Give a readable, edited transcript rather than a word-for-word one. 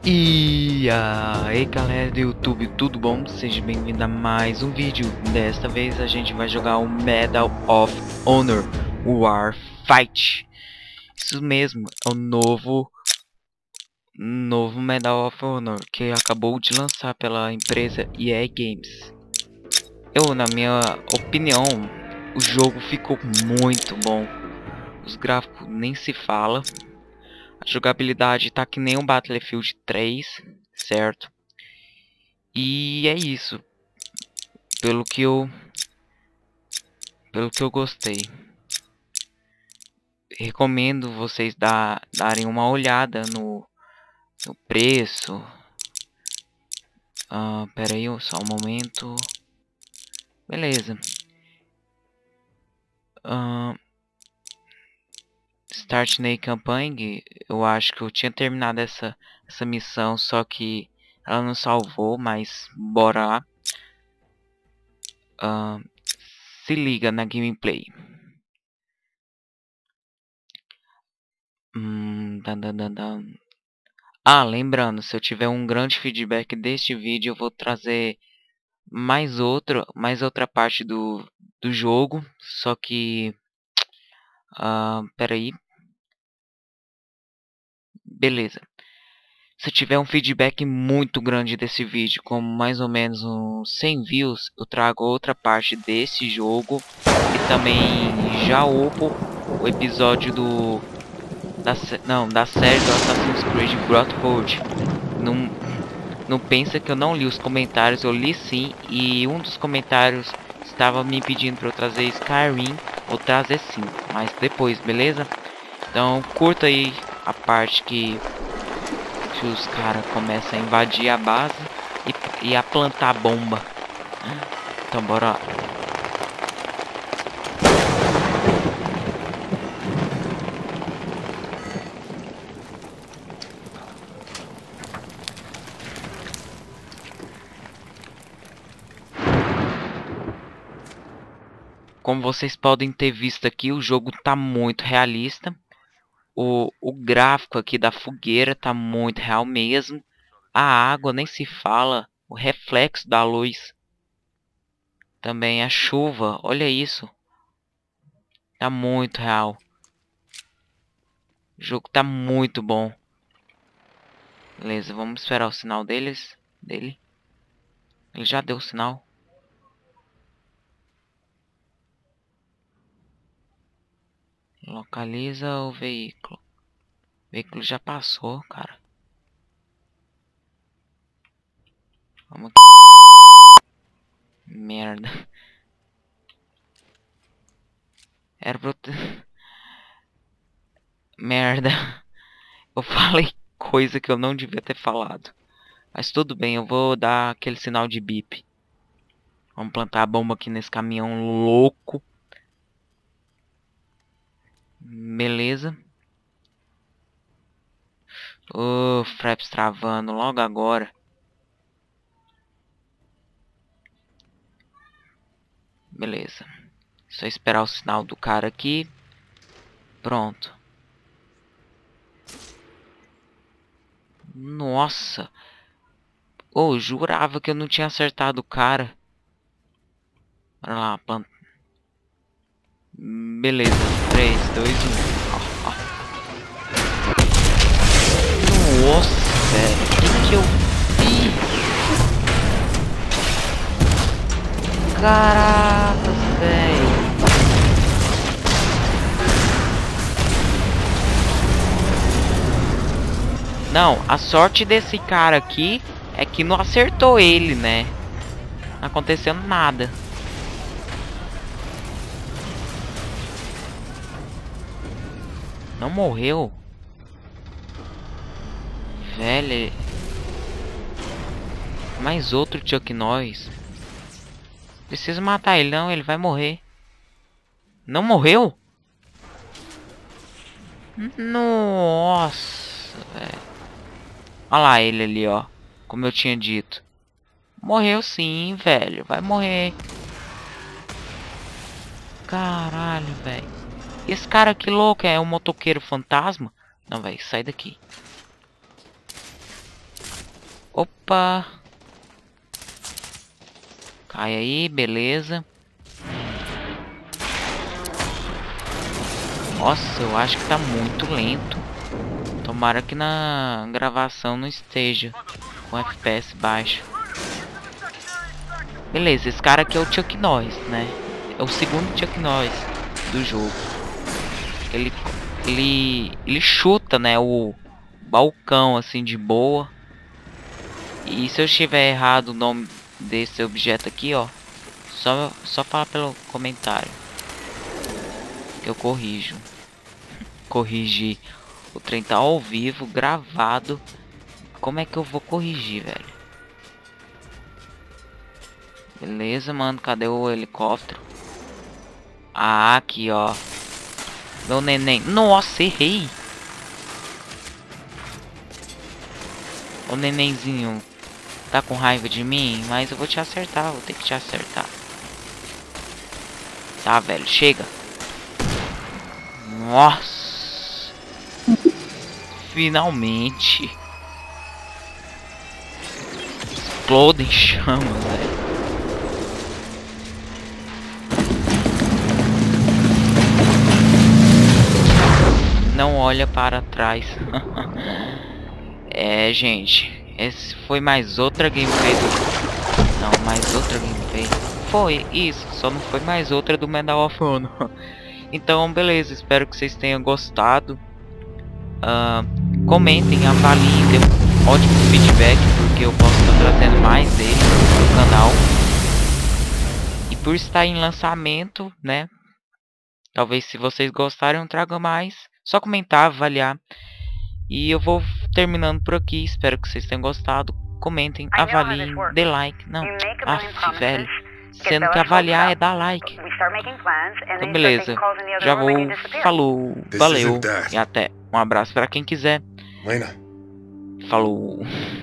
E aí galera do YouTube, tudo bom? Seja bem-vindo a mais um vídeo. Desta vez a gente vai jogar o Medal of Honor Warfight. Isso mesmo, é o novo Medal of Honor que acabou de lançar pela empresa EA Games. Na minha opinião, o jogo ficou muito bom. Os gráficos nem se fala. A jogabilidade tá que nem um Battlefield 3, certo? E é isso. Pelo que eu gostei. Recomendo vocês darem uma olhada no preço. Pera aí, só um momento. Beleza. Start Ney Campaign. Eu acho que eu tinha terminado essa missão, só que ela não salvou, mas bora lá. Se liga na gameplay. Lembrando, se eu tiver um grande feedback deste vídeo, eu vou trazer mais outra parte do jogo. Só que pera aí. Beleza. Se eu tiver um feedback muito grande desse vídeo, como mais ou menos uns 100 views, eu trago outra parte desse jogo. E também já upo o episódio da série do Assassin's Creed Brotherhood. Não pensa que eu não li os comentários, eu li sim. E um dos comentários estava me pedindo para eu trazer Skyrim. Vou trazer sim, mas depois, beleza? Então curta aí a parte que os caras começam a invadir a base e a plantar bomba. Então bora lá. Como vocês podem ter visto aqui, o jogo tá muito realista. O gráfico aqui da fogueira tá muito real mesmo. A água nem se fala. O reflexo da luz. Também a chuva. Olha isso. Tá muito real. O jogo tá muito bom. Beleza, vamos esperar o sinal dele. Ele já deu o sinal. Localiza o veículo. O veículo já passou, cara. Vamos aqui. Merda. Era pra Merda. Eu falei coisa que eu não devia ter falado. Mas tudo bem, eu vou dar aquele sinal de bip. Vamos plantar a bomba aqui nesse caminhão louco. Beleza. Fraps travando logo agora. Beleza. Só esperar o sinal do cara aqui. Pronto. Nossa. Jurava que eu não tinha acertado o cara. Bora lá, planta. Beleza. 3, 2, 1. Nossa, velho. O que eu fiz? Caracas, velho. Não, a sorte desse cara aqui é que não acertou ele, né? Não aconteceu nada. Não morreu. Velho. Mais outro Chuck Norris. Preciso matar ele, não. Ele vai morrer. Não morreu? Nossa, velho. Olha lá ele ali, ó. Como eu tinha dito. Morreu sim, velho. Vai morrer. Caralho, velho. Esse cara que louco é um motoqueiro fantasma? Não, velho. Sai daqui. Opa! Cai aí, beleza. Nossa, eu acho que tá muito lento. Tomara que na gravação não esteja com FPS baixo. Beleza, esse cara aqui é o Chuck Norris, né? É o segundo Chuck Norris do jogo. Ele chuta, né, o balcão assim de boa. E se eu estiver errado o nome desse objeto aqui, ó, só fala pelo comentário que eu corrijo. Corrigir. O trem tá ao vivo, gravado. Como é que eu vou corrigir, velho? Beleza, mano. Cadê o helicóptero? Ah, aqui, ó. Meu neném. Nossa, errei. O nenenzinho tá com raiva de mim, mas eu vou te acertar. Vou ter que te acertar. Tá, velho. Chega. Nossa. Finalmente. Explode em chamas, velho. Não olha para trás. É, gente. Esse foi mais outra gameplay do... Não, mais outra gameplay. Foi, isso. Só não foi mais outra do Medal of Honor. Então, beleza. Espero que vocês tenham gostado. Comentem, avaliem, dê um ótimo feedback, porque eu posso estar trazendo mais dele no canal. E por estar em lançamento, né? Talvez se vocês gostarem eu traga mais. Só comentar, avaliar. E eu vou terminando por aqui. Espero que vocês tenham gostado. Comentem, avaliem, dê like. Não, velho. Sendo que avaliar é dar like. Então beleza. Já vou. Falou. Valeu. E até. Um abraço para quem quiser. Falou.